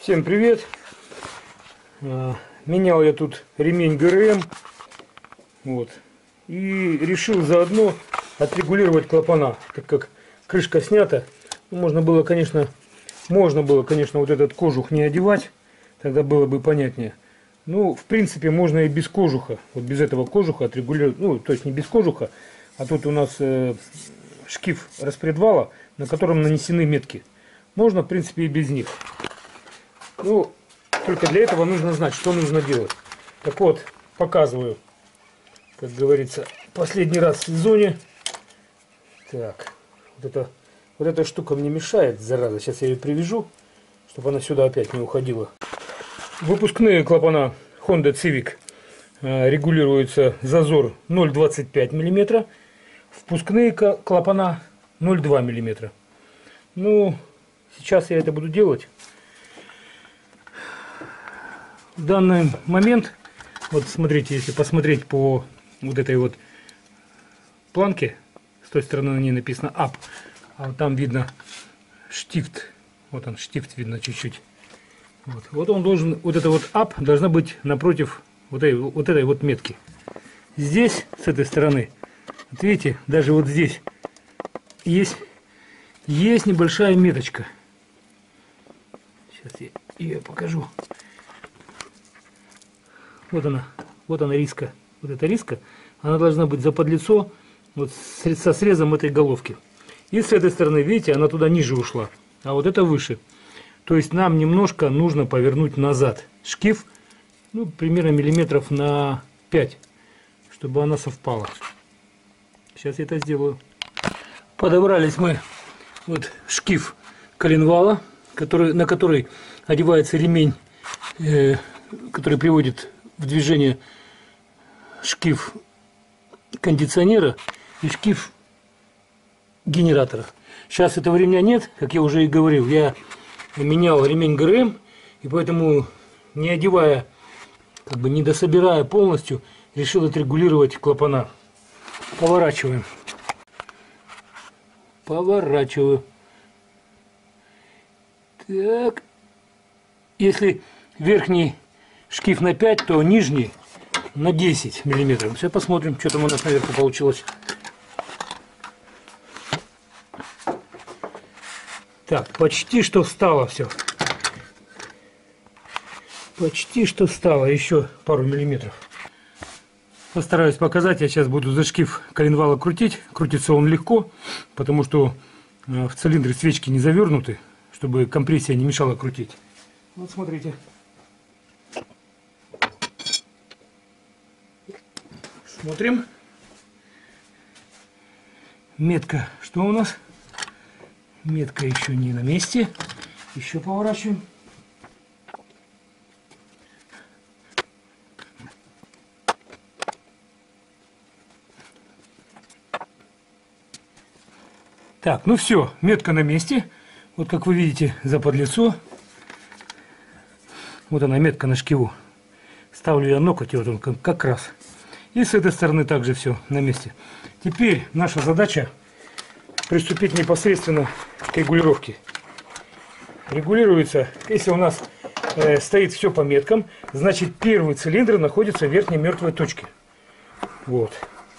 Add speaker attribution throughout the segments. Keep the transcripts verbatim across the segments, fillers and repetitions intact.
Speaker 1: Всем привет! Менял я тут ремень ГРМ, вот, и решил заодно отрегулировать клапана, так как крышка снята. Можно было, конечно, можно было, конечно, вот этот кожух не одевать, тогда было бы понятнее. Ну, в принципе, можно и без кожуха, вот без этого кожуха отрегулировать, ну, то есть не без кожуха, а тут у нас э, шкив распредвала, на котором нанесены метки. Можно, в принципе, и без них. Ну, только для этого нужно знать, что нужно делать. Так вот, показываю, как говорится, последний раз в сезоне. Так, вот эта, вот эта штука мне мешает, зараза. Сейчас я ее привяжу, чтобы она сюда опять не уходила. Выпускные клапана Honda Civic э, регулируются зазор ноль целых двадцать пять миллиметров. Впускные клапана ноль целых два миллиметра. Ну, сейчас я это буду делать. В данный момент, вот смотрите, если посмотреть по вот этой вот планке, с той стороны на ней написано Up, а там видно штифт, вот он, штифт видно чуть-чуть. Вот. вот он должен, вот это вот Up должна быть напротив вот этой вот, этой вот метки. Здесь, с этой стороны, вот видите, даже вот здесь есть, есть небольшая меточка. Сейчас я ее покажу. Вот она, вот она риска, вот эта риска, она должна быть заподлицо, вот со срезом этой головки. И с этой стороны, видите, она туда ниже ушла, а вот это выше. То есть нам немножко нужно повернуть назад шкив, ну, примерно миллиметров на пять, чтобы она совпала. Сейчас я это сделаю. Подобрались мы вот шкив коленвала, который, на который одевается ремень, э, который приводит в движение шкив кондиционера и шкив генератора. Сейчас этого ремня нет, как я уже и говорил, я менял ремень ГРМ, и поэтому, не одевая, как бы не дособирая полностью, решил отрегулировать клапана. Поворачиваем. Поворачиваю. Так. Если верхний шкив на пять, то нижний на десять миллиметров. Сейчас посмотрим, что там у нас наверху получилось. Так, почти что встало все. Почти что встало. Еще пару миллиметров. Постараюсь показать. Я сейчас буду за шкив коленвала крутить. Крутится он легко, потому что в цилиндре свечки не завернуты, чтобы компрессия не мешала крутить. Вот смотрите. Смотрим. Метка. Что у нас? Метка еще не на месте. Еще поворачиваем. Так, ну все, метка на месте. Вот как вы видите, заподлицо. Вот она, метка на шкиву. Ставлю я ноготь, вот он как раз. И с этой стороны также все на месте. Теперь наша задача приступить непосредственно к регулировке. Регулируется, если у нас э, стоит все по меткам, значит первый цилиндр находится в верхней мертвой точке. Вот.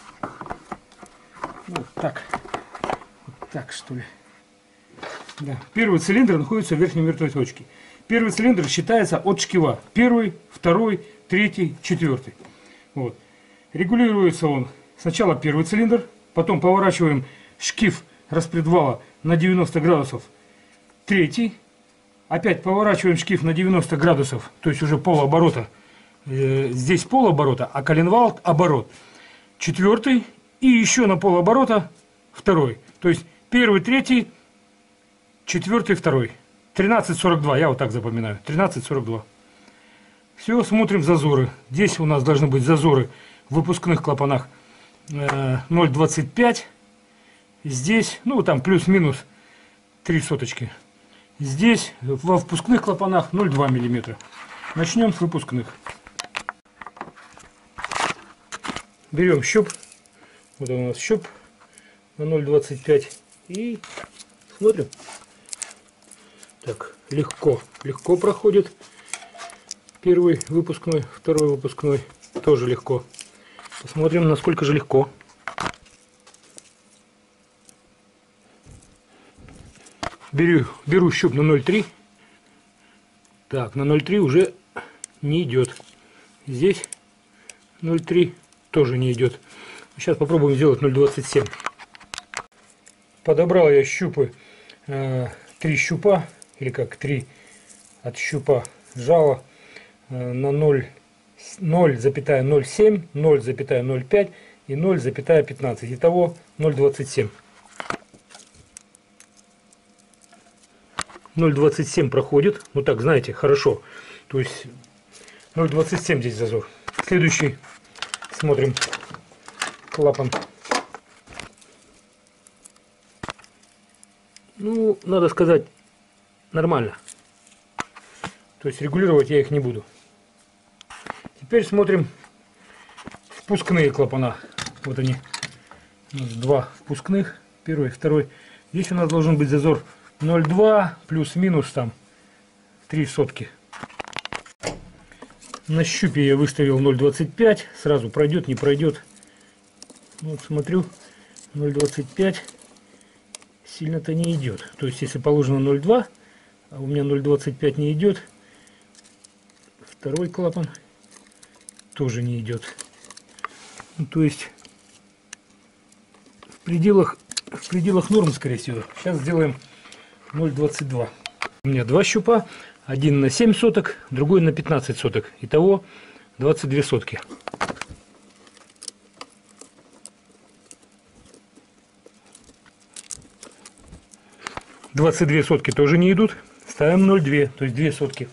Speaker 1: Вот так. Вот так, что ли. Да. Первый цилиндр находится в верхней мертвой точке. Первый цилиндр считается от шкива. Первый, второй, третий, четвертый. Вот. Регулируется он сначала первый цилиндр, потом поворачиваем шкив распредвала на девяносто градусов, третий, опять поворачиваем шкив на девяносто градусов, то есть уже полоборота, э, здесь полоборота, а коленвал оборот, четвертый, и еще на полоборота второй, то есть первый, третий, четвертый, второй, тринадцать сорок два, я вот так запоминаю, тринадцать сорок два. Все, смотрим зазоры. Здесь у нас должны быть зазоры в выпускных клапанах ноль целых двадцать пять. Здесь, ну там плюс-минус три соточки. Здесь во впускных клапанах ноль целых два миллиметра. Начнем с выпускных. Берем щуп. Вот он у нас щуп на ноль целых двадцать пять. И смотрим. Так, легко, легко проходит. Первый выпускной, второй выпускной тоже легко. Посмотрим, насколько же легко. Беру, беру щуп на ноль три. Так, на ноль три уже не идет. Здесь ноль три тоже не идет. Сейчас попробуем сделать ноль двадцать семь. Подобрал я щупы, э, три щупа, или как три от щупа жала э, на ноль целых ноль семь, ноль целых ноль пять и ноль целых пятнадцать. Итого ноль двадцать семь. ноль двадцать семь проходит. Ну так, знаете, хорошо. То есть ноль двадцать семь здесь зазор. Следующий. Смотрим клапан. Ну, надо сказать, нормально. То есть регулировать я их не буду. Теперь смотрим впускные клапана. Вот они. У нас два впускных. Первый, второй. Здесь у нас должен быть зазор ноль два плюс-минус там три сотки. На щупе я выставил ноль двадцать пять. Сразу пройдет, не пройдет. Вот смотрю, ноль двадцать пять сильно-то не идет. То есть если положено ноль два, а у меня ноль двадцать пять не идет, второй клапан тоже не идет. Ну, то есть в пределах, в пределах нормы, скорее всего. Сейчас сделаем ноль двадцать два. У меня два щупа. Один на семь соток, другой на пятнадцать соток. Итого двадцать две сотки. двадцать две сотки тоже не идут. Ставим ноль два, то есть две сотки.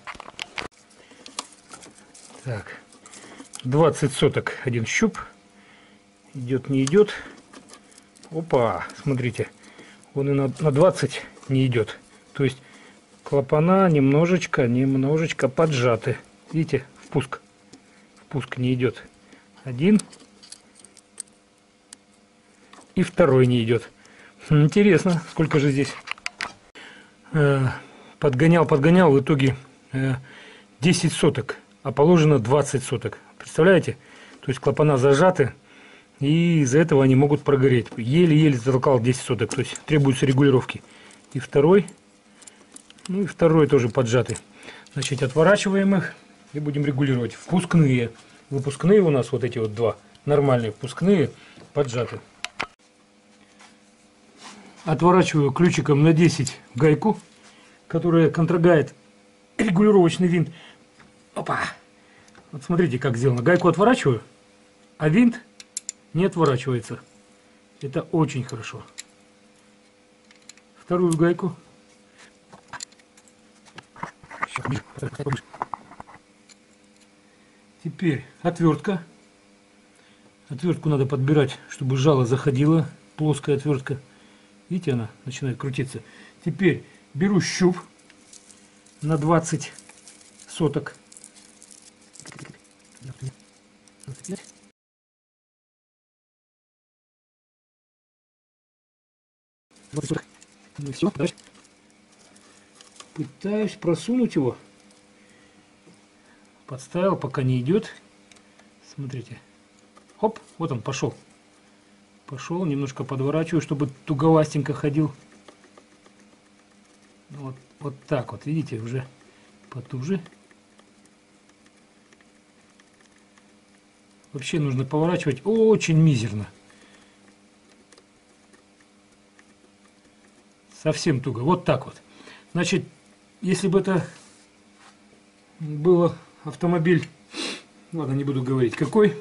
Speaker 1: Так. двадцать соток один щуп. Идет, не идет. Опа, смотрите. Он и на, на двадцать не идет. То есть клапана немножечко, немножечко поджаты. Видите, впуск. Впуск не идет. Один. И второй не идет. Интересно, сколько же здесь. Подгонял, подгонял, в итоге десять соток, а положено двадцать соток. Представляете? То есть клапана зажаты, и из-за этого они могут прогореть. Еле-еле затолкал десять соток, то есть требуются регулировки. И второй, ну и второй тоже поджатый. Значит, отворачиваем их и будем регулировать. Впускные. Выпускные у нас вот эти вот два. Нормальные впускные, поджаты. Отворачиваю ключиком на десять гайку, которая контрагает регулировочный винт. Опа! Вот смотрите, как сделано. Гайку отворачиваю, а винт не отворачивается. Это очень хорошо. Вторую гайку. Теперь отвертка. Отвертку надо подбирать, чтобы жало заходило. Плоская отвертка. Видите, она начинает крутиться. Теперь беру щуп на двадцать соток. Ну все, дальше. Пытаюсь просунуть его. Подставил, пока не идет. Смотрите. Хоп, вот он пошел. Пошел, немножко подворачиваю, чтобы туговастенько ходил. Вот, вот так вот, видите, уже потуже. Вообще нужно поворачивать очень мизерно. Совсем туго. Вот так вот. Значит, если бы это было автомобиль, ладно, не буду говорить какой,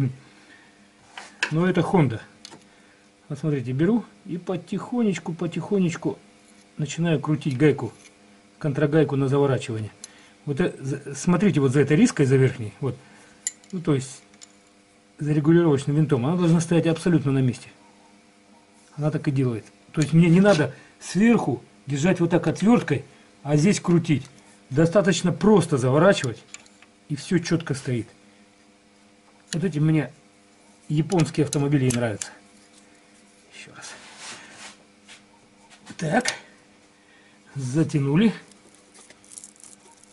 Speaker 1: но это Honda. Вот смотрите, беру и потихонечку, потихонечку начинаю крутить гайку, контрагайку на заворачивание. Вот это, смотрите, вот за этой риской, за верхней, вот, ну то есть за регулировочным винтом, она должна стоять абсолютно на месте. Она так и делает. То есть мне не надо сверху держать вот так отверткой, а здесь крутить. Достаточно просто заворачивать, и все четко стоит. Вот эти мне японские автомобили и нравятся. Еще раз. Так. Затянули.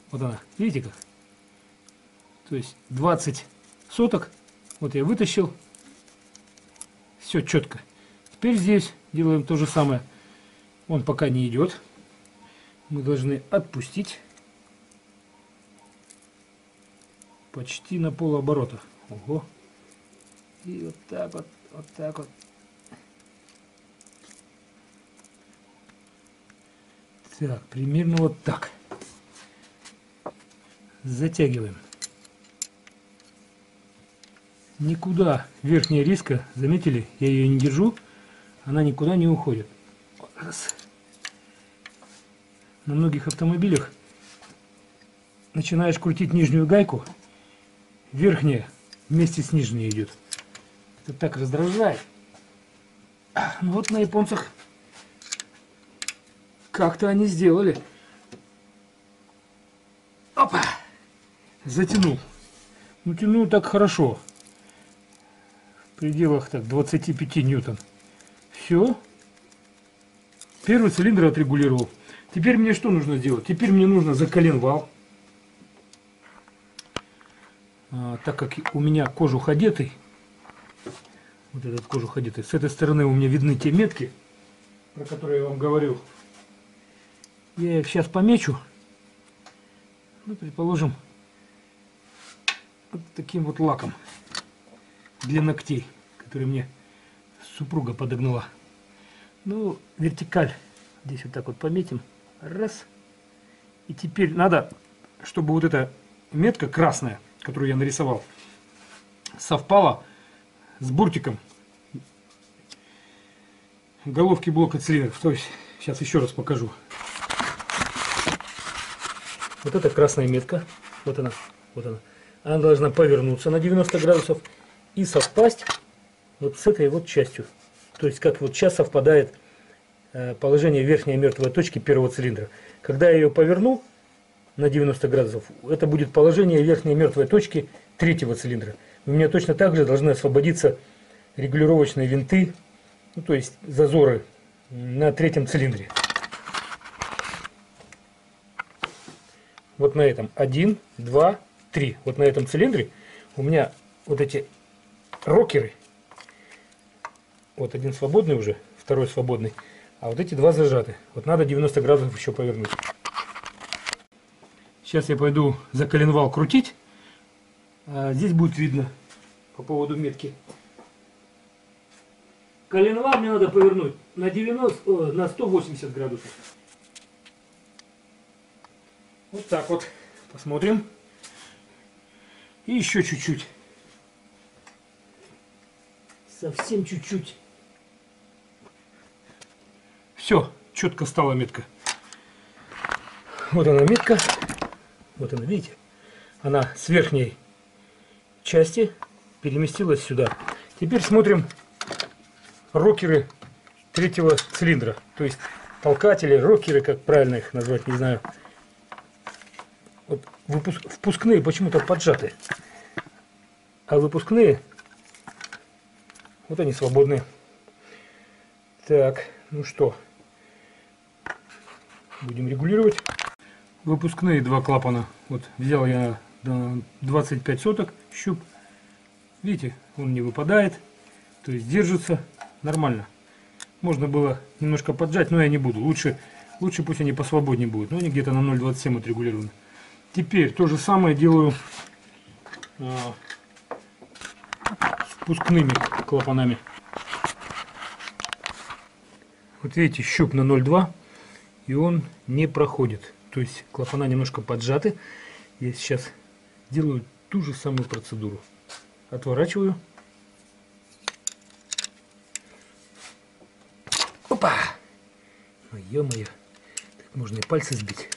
Speaker 1: Вот она, видите как? То есть двадцать соток. Вот я вытащил. Все четко. Теперь здесь делаем то же самое. Он пока не идет. Мы должны отпустить. Почти на полоборота. Ого. И вот так вот, вот так вот. Так, примерно вот так. Затягиваем. Никуда верхняя риска, заметили, я ее не держу, она никуда не уходит. Раз. На многих автомобилях начинаешь крутить нижнюю гайку, верхняя вместе с нижней идет. Это так раздражает. Ну вот на японцах как-то они сделали. Опа! Затянул. Ну тянул так хорошо. В пределах так двадцати пяти ньютон. Все. Первый цилиндр отрегулировал. Теперь мне что нужно сделать? Теперь мне нужно заколенвал. А, так как у меня кожух одетый, вот этот кожух одетый, с этой стороны у меня видны те метки, про которые я вам говорил. Я их сейчас помечу. Ну, предположим, вот таким вот лаком для ногтей, который мне супруга подогнала. Ну, вертикаль здесь вот так вот пометим. Раз. И теперь надо, чтобы вот эта метка красная, которую я нарисовал, совпала с буртиком головки блока цилиндров. То есть, сейчас еще раз покажу. Вот эта красная метка, вот она, вот она. Она должна повернуться на девяносто градусов и совпасть вот с этой вот частью. То есть, как вот сейчас совпадает э, положение верхней мертвой точки первого цилиндра. Когда я ее поверну на девяносто градусов, это будет положение верхней мертвой точки третьего цилиндра. У меня точно так же должны освободиться регулировочные винты, ну, то есть зазоры на третьем цилиндре. Вот на этом один, два, три. Вот на этом цилиндре у меня вот эти рокеры. Вот один свободный уже, второй свободный. А вот эти два зажаты. Вот надо девяносто градусов еще повернуть. Сейчас я пойду за коленвал крутить. А здесь будет видно по поводу метки. Коленвал мне надо повернуть на девяносто, о, на сто восемьдесят градусов. Вот так вот. Посмотрим. И еще чуть-чуть. Совсем чуть-чуть. Все, четко стала метка. Вот она метка. Вот она, видите? Она с верхней части переместилась сюда. Теперь смотрим рокеры третьего цилиндра. То есть толкатели, рокеры, как правильно их назвать, не знаю. Вот выпуск, впускные почему-то поджаты. А выпускные, вот они свободные. Так, ну что, будем регулировать. Выпускные два клапана. Вот взял я двадцать пять соток щуп. Видите, он не выпадает. То есть держится нормально. Можно было немножко поджать, но я не буду. Лучше, лучше пусть они посвободнее будут. Но они где-то на ноль двадцать семь отрегулированы. Теперь то же самое делаю а, с впускными клапанами. Вот видите, щуп на ноль два, и он не проходит. То есть клапана немножко поджаты. Я сейчас делаю ту же самую процедуру. Отворачиваю. Опа! Ну, ё-моё. Так можно и пальцы сбить.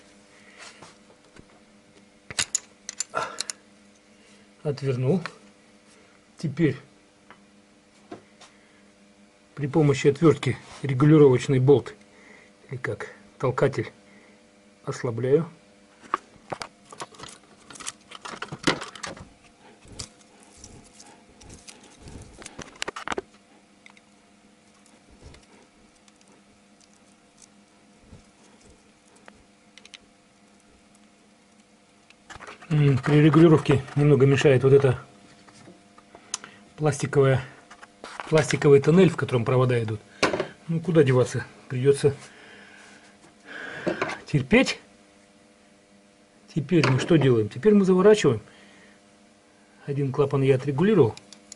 Speaker 1: Отвернул. Теперь при помощи отвертки регулировочный болт, или как толкатель, ослабляю. При регулировке немного мешает вот эта пластиковая, пластиковый тоннель, в котором провода идут. Ну куда деваться, придется терпеть. Теперь мы что делаем? Теперь мы заворачиваем. Один клапан я отрегулировал.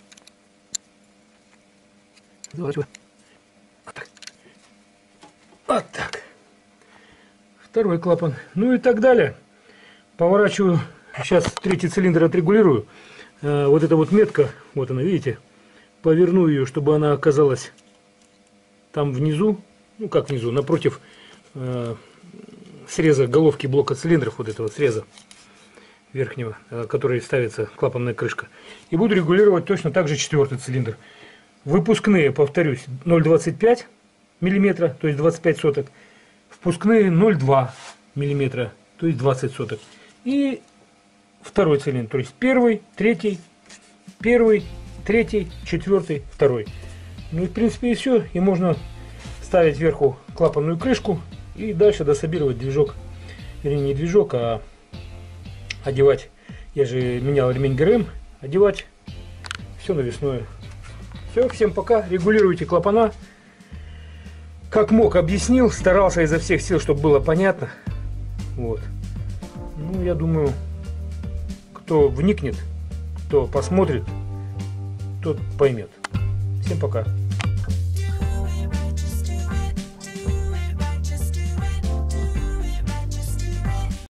Speaker 1: Заворачиваем. Вот так. Вот так. Второй клапан. Ну и так далее. Поворачиваю. Сейчас третий цилиндр отрегулирую. Э, вот эта вот метка, вот она, видите? Поверну ее, чтобы она оказалась там внизу. Ну как внизу, напротив э, среза головки блока цилиндров, вот этого среза верхнего, э, который ставится клапанная крышка. И буду регулировать точно так же четвертый цилиндр. Выпускные, повторюсь, ноль целых двадцать пять миллиметра, то есть двадцать пять соток. Впускные ноль целых два миллиметра, то есть двадцать соток. И второй цилиндр, то есть первый, третий, первый, третий, четвертый, второй. Ну и в принципе и все. И можно ставить вверху клапанную крышку и дальше дособировать движок. Или не движок, а одевать. Я же менял ремень ГРМ. Одевать все навесное. Все, всем пока. Регулируйте клапана. Как мог, объяснил. Старался изо всех сил, чтобы было понятно. Вот. Ну, я думаю, кто вникнет, кто посмотрит, тот поймет. Всем пока.